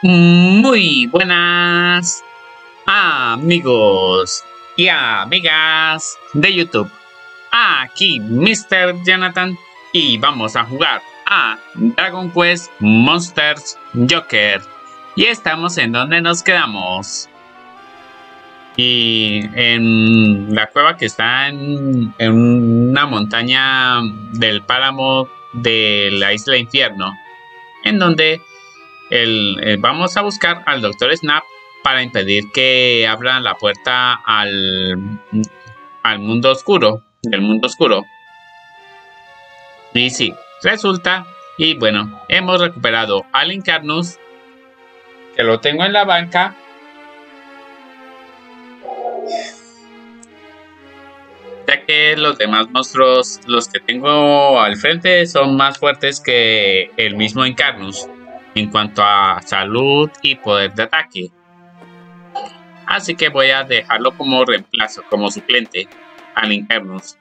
Muy buenas amigos y amigas de YouTube. Aquí Mr. Jonathan y vamos a jugar a Dragon Quest Monsters Joker. Y estamos en donde nos quedamos. Y en la cueva que está en una montaña del páramo de la isla Infierno, en donde vamos a buscar al Dr. Snap para impedir que abra la puerta al mundo oscuro, del mundo oscuro. Y sí, resulta, y bueno, hemos recuperado al Incarnus, que lo tengo en la banca. Ya que los demás monstruos, los que tengo al frente, son más fuertes que el mismo Incarnus en cuanto a salud y poder de ataque. Así que voy a dejarlo como reemplazo, como suplente al Incarnus.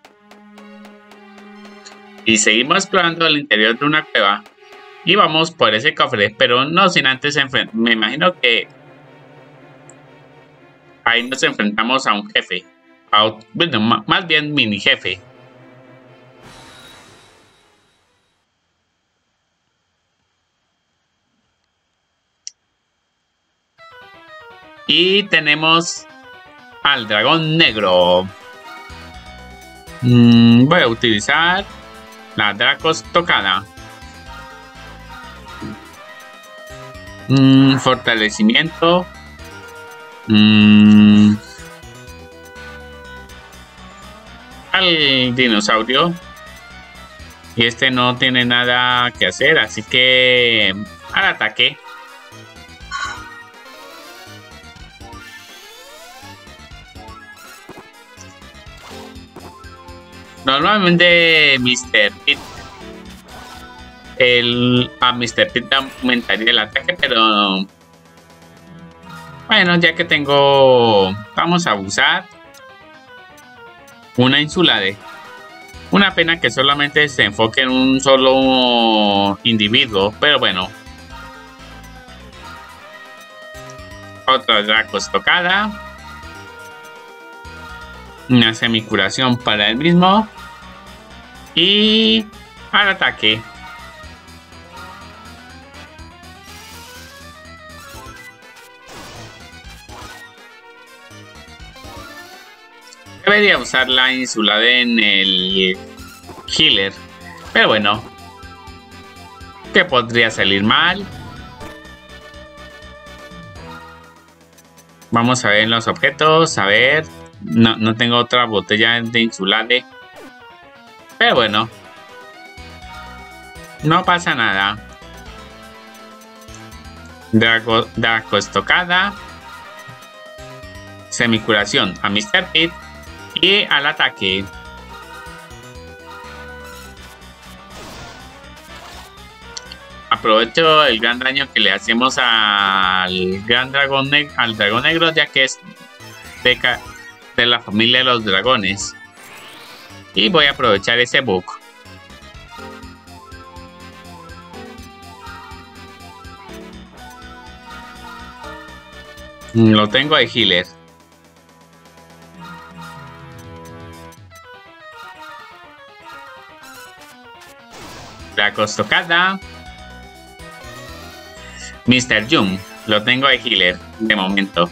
Y seguimos explorando el interior de una cueva. Y vamos por ese cofre, pero no sin antes me imagino que ahí nos enfrentamos a un jefe. Bueno, más bien mini jefe. Y tenemos al dragón negro. Voy a utilizar la Dracos tocada. Fortalecimiento. Al dinosaurio. Y este no tiene nada que hacer, así que al ataque. Normalmente Mr. Pit a Mr. Pit aumentaría el ataque, pero bueno, ya que tengo, vamos a usar una Insulade. Una pena que solamente se enfoque en un solo individuo, pero bueno. Otra Dracos tocada. Una semicuración para el mismo. Y al ataque. Debería usar la Insulade en el healer. Pero bueno. ¿Qué podría salir mal? Vamos a ver en los objetos. A ver. No tengo otra botella de Insulade. Pero bueno. No pasa nada. Draco estocada. Semicuración a Mr. Pit. Y al ataque. Aprovecho el gran daño que le hacemos al dragón negro, ya que es de la familia de los dragones. Y voy a aprovechar ese bug. Lo tengo de healer. La costocada. Mr. Jung. Lo tengo de healer de momento.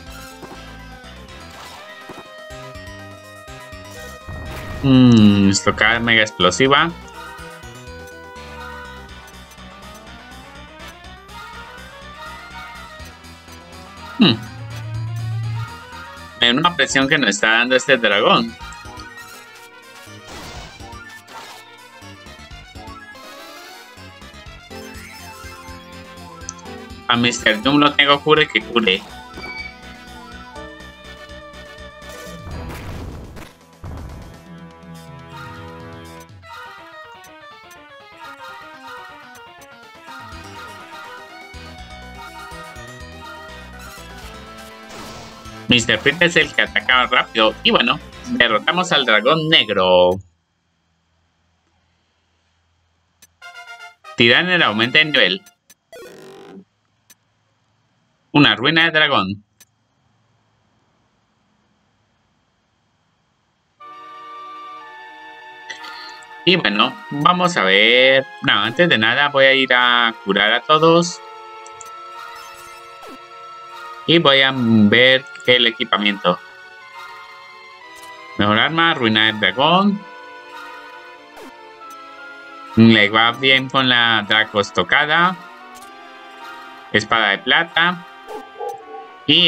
Estocada mega explosiva. Una presión que nos está dando este dragón. A Mr. Doom lo tengo cure que cure. Mr. Pit es el que atacaba rápido. Y bueno, derrotamos al dragón negro. Tiraner aumenta de nivel. Una ruina de dragón. Y bueno, vamos a ver. No, antes de nada voy a ir a curar a todos. Y voy a ver el equipamiento. Mejor arma, ruina del dragón. Le va bien con la Dracostocada. Espada de plata. Y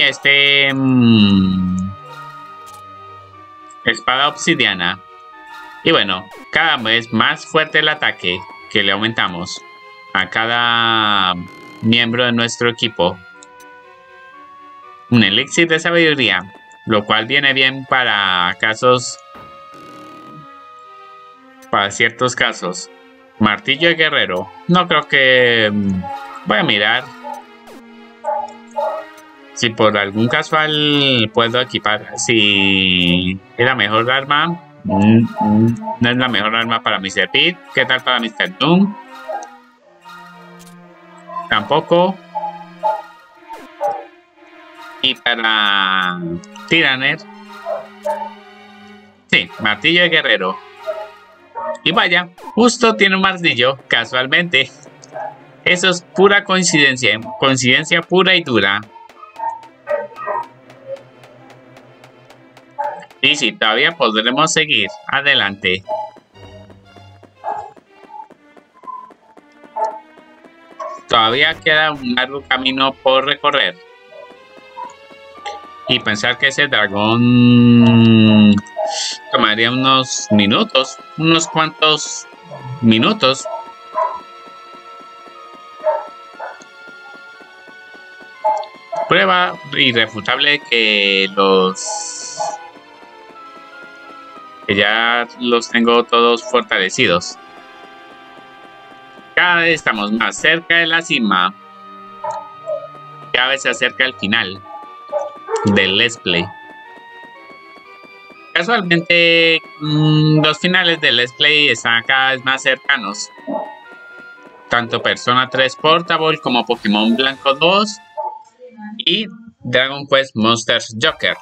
espada obsidiana. Y bueno, cada vez más fuerte el ataque que le aumentamos a cada miembro de nuestro equipo. Un elixir de sabiduría, lo cual viene bien para casos, para ciertos casos. Martillo de guerrero, no creo que... voy a mirar si por algún casual puedo equipar, si es la mejor arma. No es la mejor arma para Mr. Pete. ¿Qué tal para Mr. Doom? Tampoco. Y para Tyranner, sí, martillo de guerrero. Y vaya, justo tiene un martillo, casualmente. Eso es pura coincidencia, coincidencia pura y dura. Y sí, todavía podremos seguir adelante. Todavía queda un largo camino por recorrer. Y pensar que ese dragón tomaría unos minutos, unos cuantos minutos. Prueba irrefutable que ya los tengo todos fortalecidos. Cada vez estamos más cerca de la cima. Cada vez se acerca el final del Let's Play. Casualmente, los finales del Let's Play están cada vez más cercanos. Tanto Persona 3 Portable como Pokémon Blanco 2 y Dragon Quest Monsters Joker.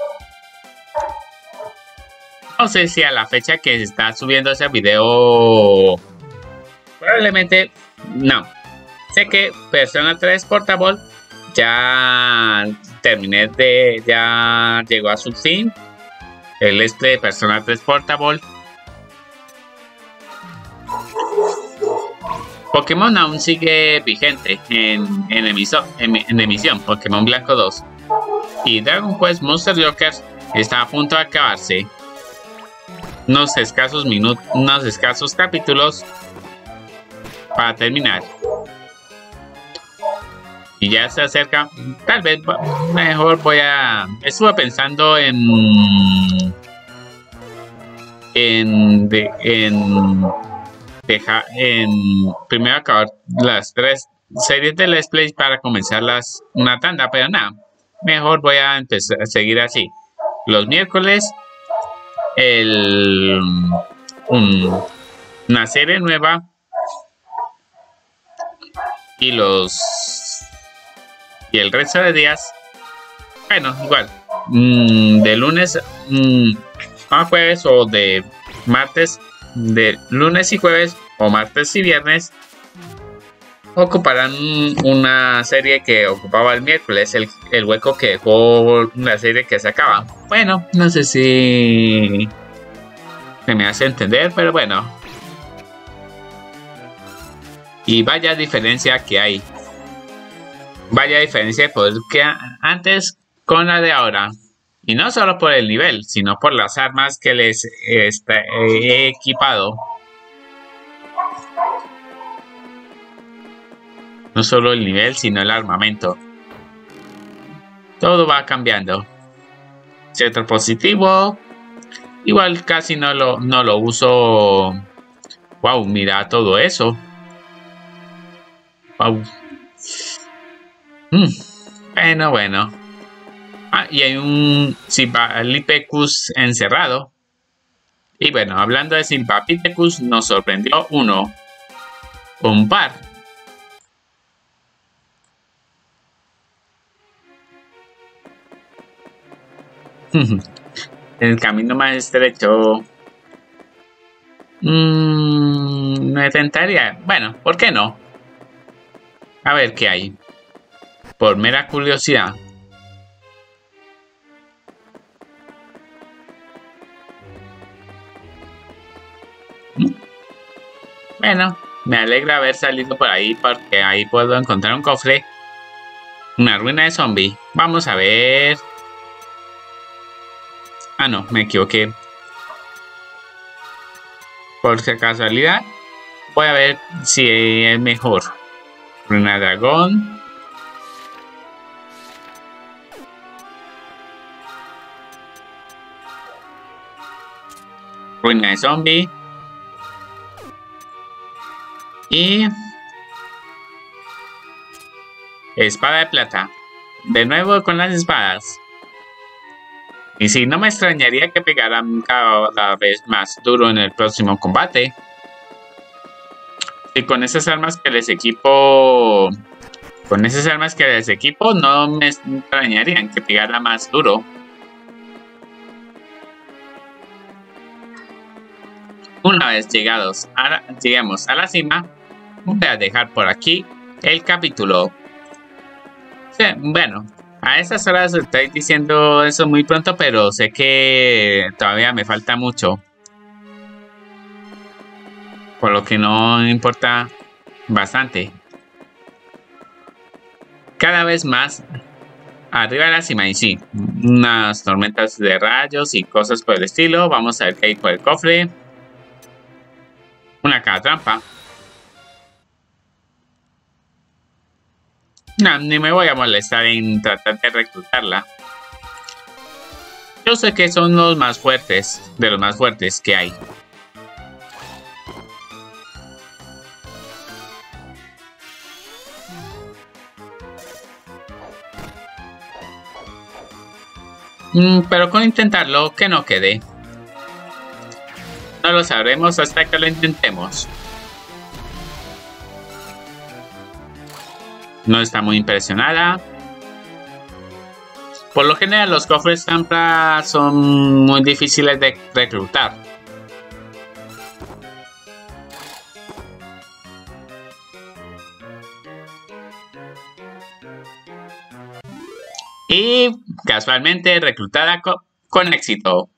No sé si a la fecha que se está subiendo ese video, probablemente no. Sé que Persona 3 Portable ya terminé ya llegó a su fin. El Let's Play de Persona 3 Portable. Pokémon aún sigue vigente en emisión, Pokémon Blanco 2. Y Dragon Quest Monster Joker está a punto de acabarse. Unos escasos capítulos para terminar. Y ya se acerca. Tal vez mejor estuve pensando en primero acabar las 3 series de Let's Play para comenzar una tanda, pero nada, mejor voy a empezar a seguir así. Los miércoles una serie nueva y el resto de días, bueno, igual, de lunes a jueves o de martes, de lunes y jueves o martes y viernes ocuparán una serie que ocupaba el miércoles, el hueco que dejó la serie que se acaba. Bueno, no sé si se me hace entender, pero bueno. Y vaya diferencia que hay. Vaya diferencia de poder que antes con la de ahora. Y no solo por el nivel, sino por las armas que les he equipado. No solo el nivel, sino el armamento. Todo va cambiando. Cetro positivo. Igual casi no lo uso. Wow, mira todo eso. Wow. Bueno. Y hay un Silvapithecus encerrado. Y bueno, hablando de Silvapithecus, nos sorprendió un par. El camino más estrecho. Me tentaría. Bueno, ¿por qué no? A ver qué hay. Por mera curiosidad. Bueno, me alegra haber salido por ahí porque ahí puedo encontrar un cofre. Una ruina de zombie. Vamos a ver. Ah, no, me equivoqué. Por si casualidad, voy a ver si es mejor. Ruina de dragón. Ruina de zombie. Y espada de plata. De nuevo con las espadas. Y sí, no me extrañaría que pegaran cada vez más duro en el próximo combate. Y con esas armas que les equipo. Con esas armas que les equipo, no me extrañarían que pegara más duro. Una vez lleguemos a la cima, voy a dejar por aquí el capítulo. Sí, bueno, a esas horas estoy diciendo eso muy pronto, pero sé que todavía me falta mucho. Por lo que no importa bastante. Cada vez más arriba de la cima, y sí, unas tormentas de rayos y cosas por el estilo. Vamos a ver qué hay por el cofre. Una cada trampa. No, ni me voy a molestar en tratar de reclutarla. Yo sé que son los más fuertes, de los más fuertes que hay. Pero con intentarlo, que no quede. No lo sabremos hasta que lo intentemos. No está muy impresionada. Por lo general, los cofres trampa son muy difíciles de reclutar. Y casualmente reclutada con éxito.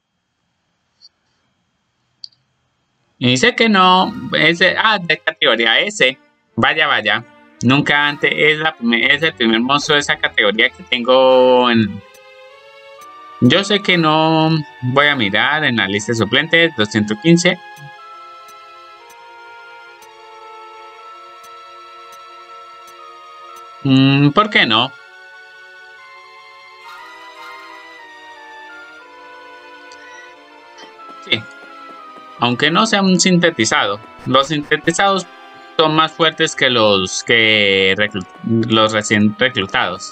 Y dice que no, es de categoría S. Vaya, vaya. Nunca antes es el primer monstruo de esa categoría que tengo en... Yo sé que no voy a mirar en la lista de suplentes, 215. ¿Por qué no? Sí. Aunque no sea un sintetizado. Los sintetizados son más fuertes que los recién reclutados.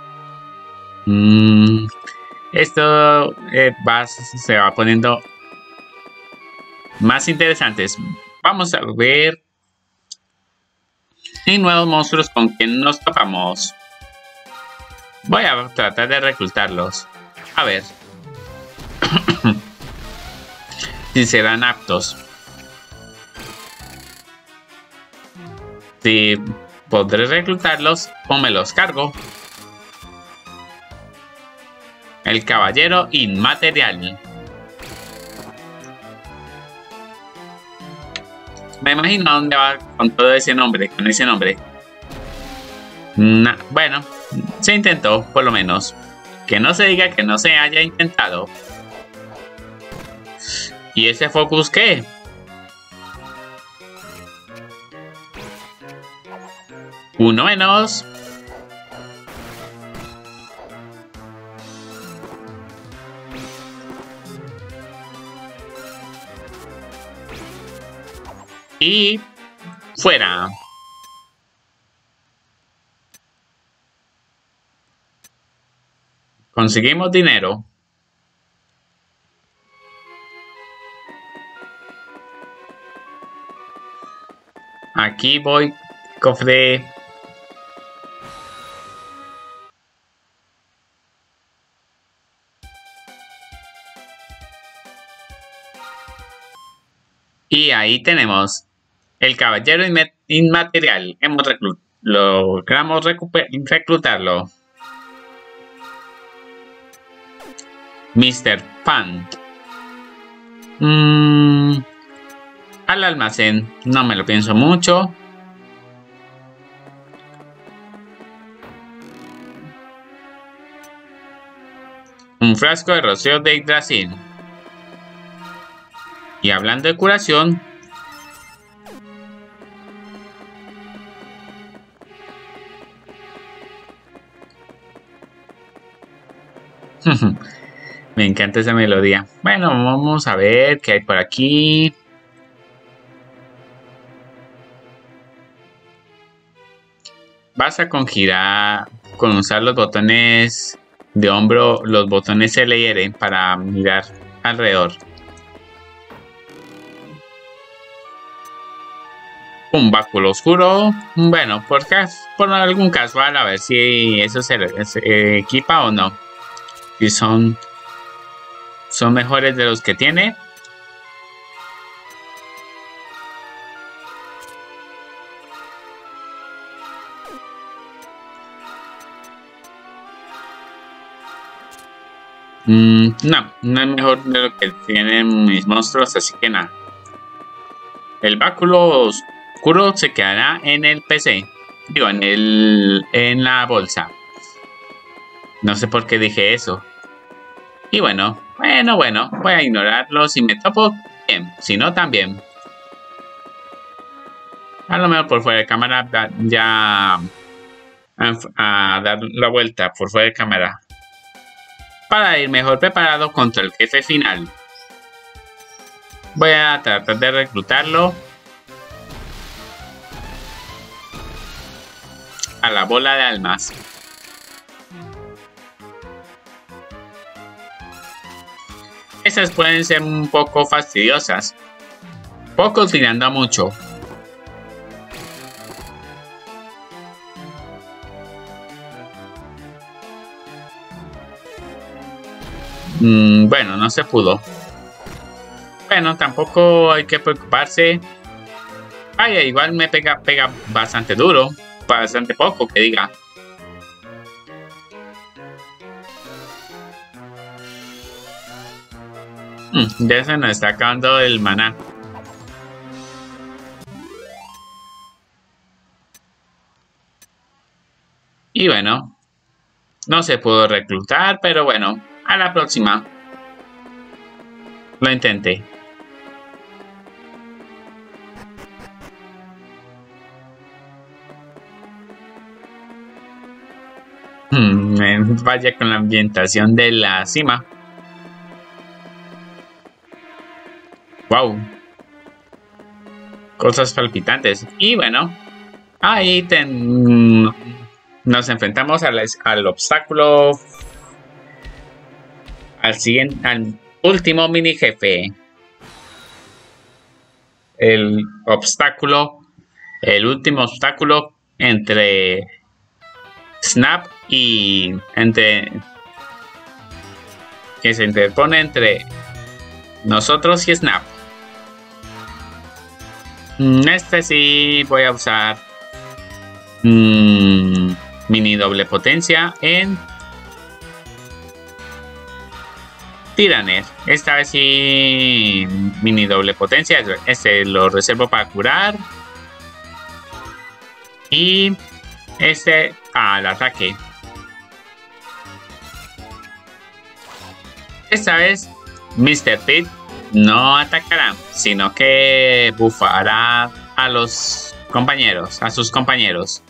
Esto se va poniendo más interesantes. Vamos a ver y nuevos monstruos con quien nos topamos. Voy a tratar de reclutarlos. A ver si serán aptos. Si podré reclutarlos o me los cargo. El caballero inmaterial. Me imagino a dónde va con todo ese nombre, con ese nombre. Bueno, se intentó, por lo menos. Que no se diga que no se haya intentado. ¿Y ese focus qué? Uno menos. Y fuera. Conseguimos dinero. Aquí voy, cofre. Y ahí tenemos el caballero inmaterial. Logramos reclutarlo. Mr. Pant. Al almacén. No me lo pienso mucho. Un frasco de rocío de Yggdrasil. Y hablando de curación, me encanta esa melodía. Bueno, vamos a ver qué hay por aquí. Basta con girar, con usar los botones de hombro, los botones L y R para mirar alrededor. Un báculo oscuro. Bueno, por algún casual, a ver si eso se equipa o no. Si son mejores de los que tiene. No es mejor de lo que tienen mis monstruos, así que nada. El báculo oscuro se quedará en el PC. Digo, en la bolsa. No sé por qué dije eso. Y bueno, voy a ignorarlo. Si me topo, bien. Si no, también. A lo mejor por fuera de cámara ya a dar la vuelta por fuera de cámara. Para ir mejor preparado contra el jefe final. Voy a tratar de reclutarlo a la bola de almas. Esas pueden ser un poco fastidiosas. Poco tirando a mucho. Bueno, no se pudo. Bueno, tampoco hay que preocuparse. Vaya, igual me pega bastante duro. Bastante poco, que diga. Ya se nos está acabando el maná. Y bueno, no se pudo reclutar, pero bueno, a la próxima. Lo intenté. Vaya con la ambientación de la cima. Wow. Cosas palpitantes. Y bueno, ahí nos enfrentamos al obstáculo. Al último mini jefe. El último obstáculo entre Snap y que se interpone entre nosotros y Snap. Este sí voy a usar mini doble potencia en Tiraner. Esta vez sí mini doble potencia. Este lo reservo para curar. Y este al ataque. Esta vez Mr. Pit no atacará, sino que bufará a los compañeros, a sus compañeros.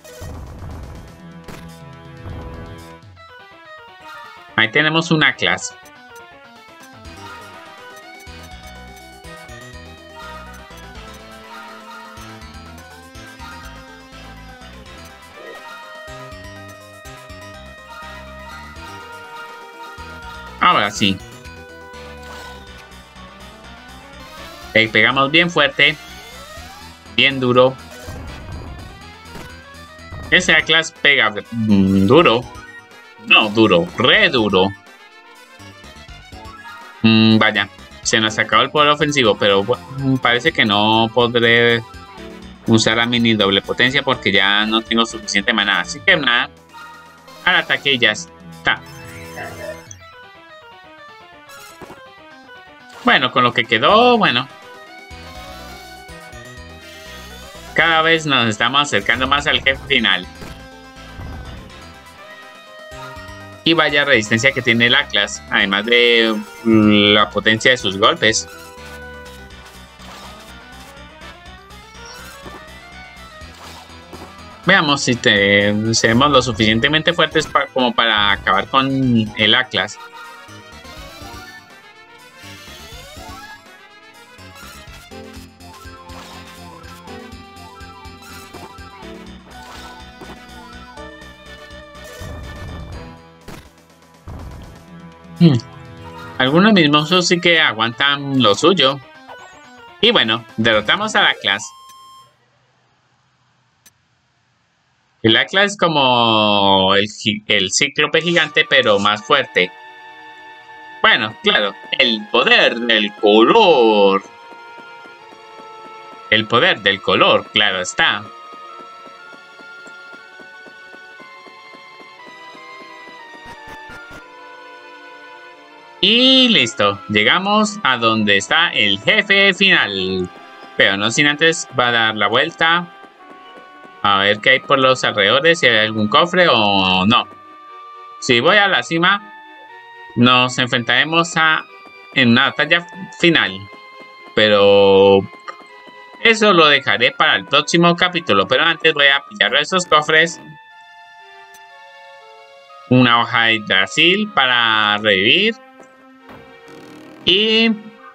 Ahí tenemos una clase. Ahora sí. Le pegamos bien fuerte. Bien duro. Esa clase pega duro. No, duro. Re duro. Vaya. Se nos acabó el poder ofensivo, pero parece que no podré usar la mini doble potencia porque ya no tengo suficiente maná. Así que nada, al ataque ya está. Bueno, con lo que quedó, bueno. Cada vez nos estamos acercando más al jefe final. Y vaya resistencia que tiene el Atlas, además de la potencia de sus golpes. Veamos si seremos lo suficientemente fuertes como para acabar con el Atlas. Algunos mismos sí que aguantan lo suyo. Y bueno, derrotamos al Atlas. El Atlas es como el cíclope gigante, pero más fuerte. Bueno, claro, el poder del color. El poder del color, claro está. Y listo, llegamos a donde está el jefe final. Pero no sin antes va a dar la vuelta. A ver qué hay por los alrededores, si hay algún cofre o no. Si voy a la cima, nos enfrentaremos en una batalla final. Pero eso lo dejaré para el próximo capítulo. Pero antes voy a pillar esos cofres. Una hoja de Yggdrasil para revivir. Y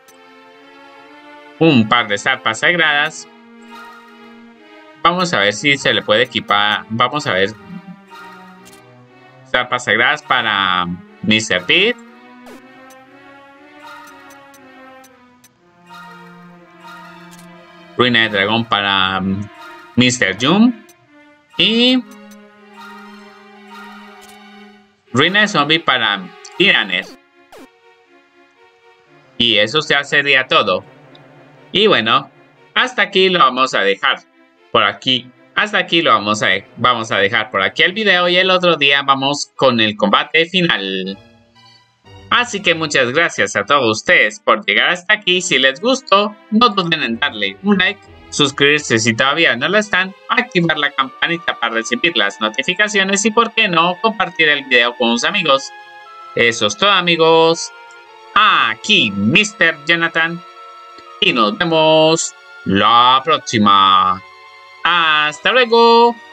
un par de zarpas sagradas. Vamos a ver si se le puede equipar. Vamos a ver. Zarpas sagradas para Mr. Pete. Ruina de dragón para Mr. Jum. Y ruina de zombie para Tyranner. Y eso ya sería todo. Y bueno, hasta aquí lo vamos a dejar. Por aquí, hasta aquí lo vamos a dejar por aquí el video. Y el otro día vamos con el combate final. Así que muchas gracias a todos ustedes por llegar hasta aquí. Si les gustó, no duden en darle un like, suscribirse si todavía no lo están, activar la campanita para recibir las notificaciones y por qué no, compartir el video con sus amigos. Eso es todo, amigos. Aquí Mr. Jonathan y nos vemos la próxima. ¡Hasta luego!